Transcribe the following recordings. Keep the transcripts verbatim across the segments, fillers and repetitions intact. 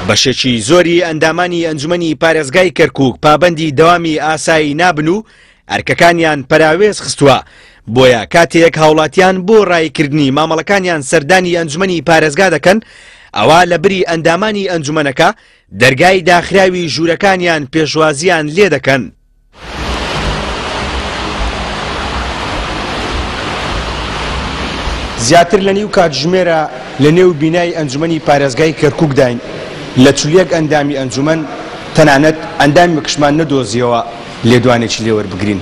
بەشێکی زۆری ئەندامانی ئەنجومەنی پارێزگای کەرکووک پابەندی دەوامی ئاسایی نابن و ئەرکەکانیان پەراوێز خستووە بۆیە کاتێک هاوڵاتیان بۆ ڕایکردنی مامەڵەکانیان سەردانی ئەنجومەنی پارێزگا دەکەن ئەوا لە بری ئەندامانی ئەنجومەنەکە دەرگای داخراوی ژوورەکانیان پێشوازیان لێ دەکەن. زیاتر لە نیو کاتژمێرە لە نێو بینای ئەنجومەنی پارێزگای کەرکووک داین لە چولێک ئەندامی ئەنجومەن تەنانەت ئەندامی مکشمان نەدۆزیەوە لێدوانێکی لێوەربگرین.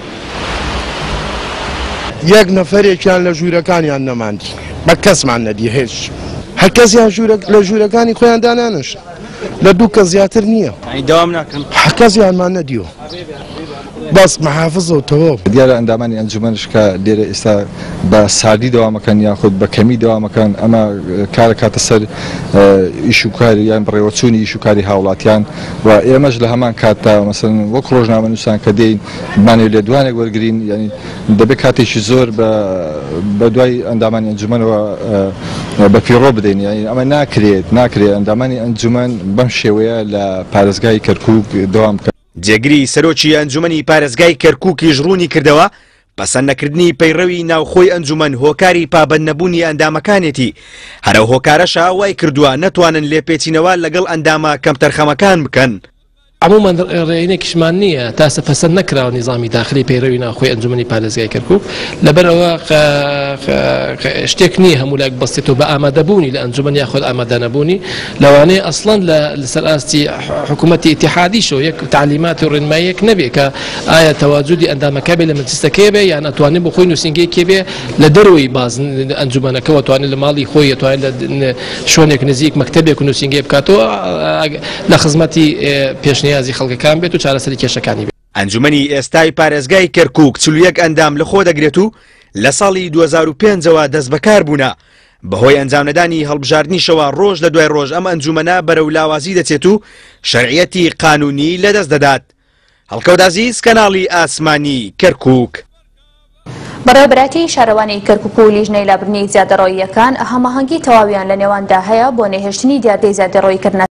یەک نەفەرێکیان لە ژوورەکانیان نەماندی بە کەسمان نەدی هێچ هەر کەسیان لە ژوورەکانی خۆیان دانانش لە دوو کە زیاتر نییە داوام ناکەن هەر کەسیانمان نەدیوە بەس مەحافظەوە تەواو دیارە ئەندامانی ئەنجومەنش کە لێرە ئێستا بە ساردی دەوامەکەن یاخود بە کەمی دەوامەکەن ئەمە کارە کاتە سەر ئیشوکاری یان بڕێوەچوونی ئیشوکاری هاوڵاتیان و ئێمەش لە هەمان کاتتا مەسەڵەن وەک ڕۆژنامەنووسان کە دێین بمانێ لێ دوانێک وەرگرین ینی دەبێت کاتێکی زۆر بە دوای ئەندامانی ئەنجومەنەوە بە پیرۆ بدەین یانی ئەمە ناکرێت ناکرێت ئەندامانی ئەنجومەن بەم شێوەیە لە پارێزگای کەرکووک دەوام بکەن. جێگری سەرۆکی ئەنجومەنی پارێزگای کەرکووکیش ڕوونی کردەوە پەسەندنەکردنی پەیڕەوی ناوخۆی ئەنجومەن هۆکاری پابەند نەبوونی ئەندامەکانێتی هەرە هۆکارەشە وای کردووە نەتوانن لێپێچینەوە لەگەڵ ئەندامە کەمتەرخەمەکان بکەن. عموما ڕێینێکیشمان نییە تاسە پەسەند نەکراوە نیزامی داخلی پەیڕەوی ناوخۆی ئەنجومەنی پارێزگای کەرکووک لەبەرەوە شتێک نییە هەموو لاک بەستێتەوە بە ئامادەبوونی لە ئەنجومەن یاخۆد ئامادەنەبوونی لەوانەیە ئەسڵەن لەسەر ئاستی حکوومەتی ئیتیحادیشەوە یەک تعلیماتی و ڕێنماییەک نەبێ کە ئایا تەواجودی ئەندامەکە بێ لە مەجلیسەکەی بێ یان ئەتوانێت بۆ خۆی نووسینگەیەکی بێ لە دەروی باز ئەنجومەنەکە وەتوانێت لە ماڵی خۆی ئەتوانێت لە شوێنێک نزیک مەکتەبێک و نووسینگەی بکاتەوە لە خزمەتی پێشنی یازی خەڵکەکان بێت و چارەسەری کێشەکانی بێت. ئەنجومەنی ئێستای پارێزگای کەرکووک چل و یەک ئەندام لە خۆ دەگرێت و لە ساڵی دوو هەزار و پێنجەوە دەست بەکار بوونە بەهۆی ئەنجامنەدانی هەڵبژاردنیشەوە ڕۆژ لە دوای ڕۆژ ئەم ئەنجومەنە بەرەو لاوازی دەچێت و شەرعیەتی قانونی لەدەست دەدات. هەڵکەوتازیز کەناڵی ئاسمانی کەرکووک. بەڕێوەبەتی شارەوانی کەرکووک و لیژنەی لابرنی زیادەڕۆییەکان هەماهەنگی تەواویان لە نێواندا هەیە بۆ نەهێشتنی دیاردەی زیادەڕۆییکردن